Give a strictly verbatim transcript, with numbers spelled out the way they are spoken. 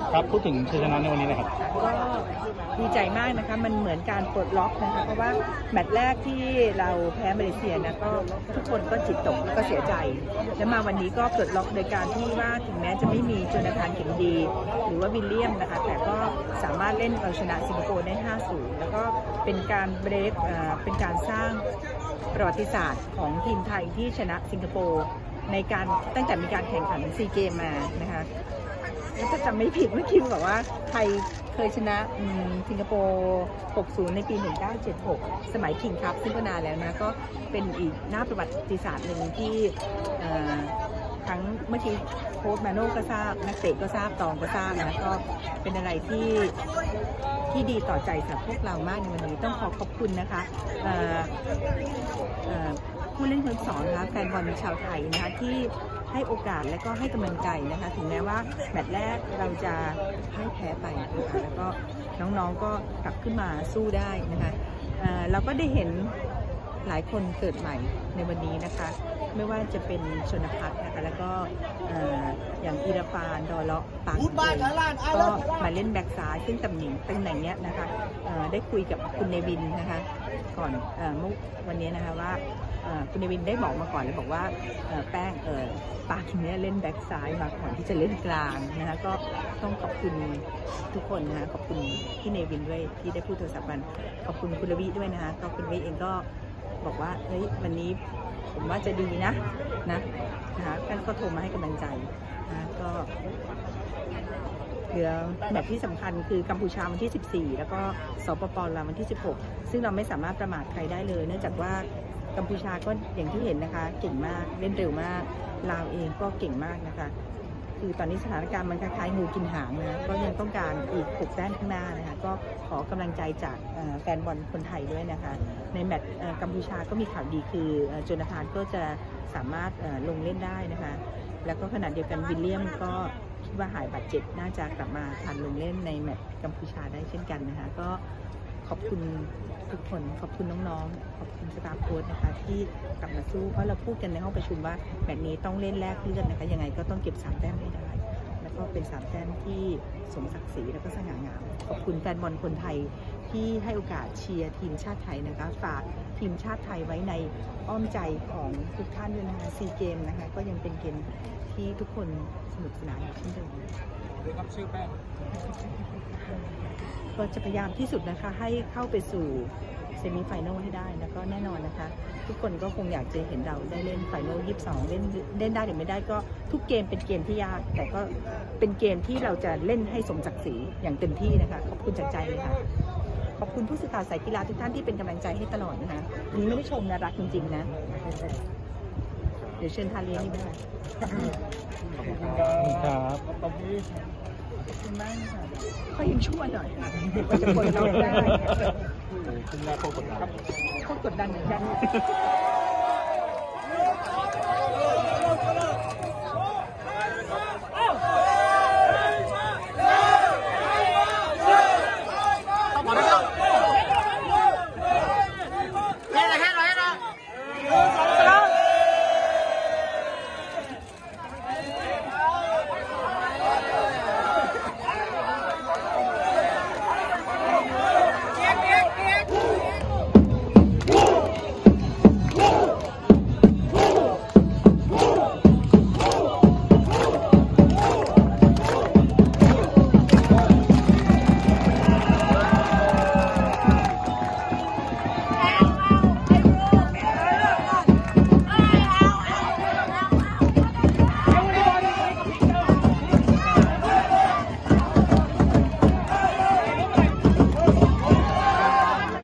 ครับพูดถึงชัยชนะในวันนี้นะครับก็ดีใจมากนะคะมันเหมือนการปลดล็อกนะคะเพราะว่าแมตช์แรกที่เราแพ้มาเลเซียนะก็ทุกคนก็จิตตกแล้วก็เสียใจแล้วมาวันนี้ก็ปลดล็อกโดยการที่ว่าถึงแม้จะไม่มีโจนาธานเข็มดีหรือว่าวิลเลียมนะคะแต่ก็สามารถเล่นเอาชนะสิงคโปร์ได้ ห้าศูนย์ แล้วก็เป็นการเบรกเป็นการสร้างประวัติศาสตร์ของทีมไทยที่ชนะสิงคโปร์ในการตั้งแต่มีการแข่งขันซีเกมมานะคะถ้าจำไม่ผิดเมื่อกี้บอกว่าไทยเคยชนะสิงคโปร์ หกศูนย์ ในปี หนึ่งพันเก้าร้อยเจ็ดสิบหก สมัยคิงส์คัพซึ่งก็นานแล้วนะก็เป็นอีกหน้าประวัติศาสตร์หนึ่งที่ทั้งเมื่อกี้โค้ชมาโน่ก็ทราบนักเตะก็ทราบตองก็ทราบนะก็เป็นอะไรที่ที่ดีต่อใจสำหรับพวกเรามากในวันนี้ต้องขอขอบคุณนะคะผู้เล่นคนสอนนะคะแฟนบอลชาวไทยนะคะที่ให้โอกาสและก็ให้กำลังใจนะคะถึงแม้ว่าแมตช์แรกเราจะให้แพ้ไปนะคะแล้วก็น้องๆก็กลับขึ้นมาสู้ได้นะคะเราก็ได้เห็นหลายคนเกิดใหม่ในวันนี้นะคะไม่ว่าจะเป็นชนภัทรนะคะแล้วก็อย่างอิราฟานดอเลาะปากก็มาเล่นแบ็กซ้ายซึ่งตำแหน่งตำแหน่งนี้นะคะได้คุยกับคุณเนวินนะคะก่อนเมื่อวันนี้นะคะว่าคุณเนวินได้บอกมาก่อนเลยบอกว่าแป้งปากเนี้ยเล่นแบ็กซ้ายมาก่อนที่จะเล่นกลางนะคะก็ต้องขอบคุณทุกคนนะคะขอบคุณพี่เนวินด้วยที่ได้พูดโทรศัพท์กันขอบคุณคุณลวีด้วยนะคะก็คุณลวีเองก็บอกว่าเฮ้ยวันนี้ผมว่าจะดีนะนะนะคะท่านก็โทรมาให้กำลังใจนะก็เหลือแมตช์ที่สำคัญคือกัมพูชาวันที่ สิบสี่ แล้วก็สปป.ลาววันที่ สิบหก ซึ่งเราไม่สามารถประมาทใครได้เลยเนื่องจากว่ากัมพูชาก็อย่างที่เห็นนะคะเก่งมากเล่นเร็วมากลาวเองก็เก่งมากนะคะคือตอนนี้สถานการณ์มันคล้ายๆงูกินหางนะก็ยังต้องการอีกหกแต้มข้างหน้านะคะก็ขอกำลังใจจากแฟนบอลคนไทยด้วยนะคะในแมตช์กัมพูชาก็มีข่าวดีคือโจนาธานก็จะสามารถลงเล่นได้นะคะแล้วก็ขณะเดียวกันวิลเลียมก็คิดว่าหายบาดเจ็บน่าจะกลับมาทันลงเล่นในแมตช์กัมพูชาได้เช่นกันนะคะก็ขอบคุณทุกคนขอบคุณน้องๆขอบคุณสตาฟโค้ชนะคะที่กลับมาสู้เพราะเราพูดกันในห้องประชุมว่าแมตช์นี้ต้องเล่นแลกเลือดนะคะยังไงก็ต้องเก็บสามแต้มให้ได้แล้วก็เป็นสามแต้มที่สมศักดิ์ศรีแล้วก็สง่างามขอบคุณแฟนบอลคนไทยที่ให้โอกาสเชียร์ทีมชาติไทยนะคะฝากทีมชาติไทยไว้ในอ้อมใจของทุกท่านด้วยนะคะซีเกมนะคะก็ยังเป็นเกมที่ทุกคนสนุกสนานอยู่เช่นเดิมเรียกชื่อแป้งก็จะพยายามที่สุดนะคะให้เข้าไปสู่เซมิไฟแนลให้ได้แล้วก็แน่นอนนะคะทุกคนก็คงอยากจะเห็นเราได้เล่นไฟแนลยี่สิบสองเล่นเล่นได้หรือไม่ได้ก็ทุกเกมเป็นเกมที่ยากแต่ก็เป็นเกมที่เราจะเล่นให้สมศักดิ์ศรีอย่างเต็มที่นะคะขอบคุณจากใจเลยค่ะขอบคุณผู้สื่อข่าวสายกีฬาทุกท่านที่เป็นกำลังใจให้ตลอดนะคะนี้ไม่ได้ชมนะรักจริงๆนะเดี๋ยวเชิญทานเลี้ยงนี่ได้ขอบคุณครับขอบคุณมากค่ะเขายังชั่วหน่อยว่าจะกดเราได้คุณแม่โคตรกดดันโคตรกดดันเหมือนกัน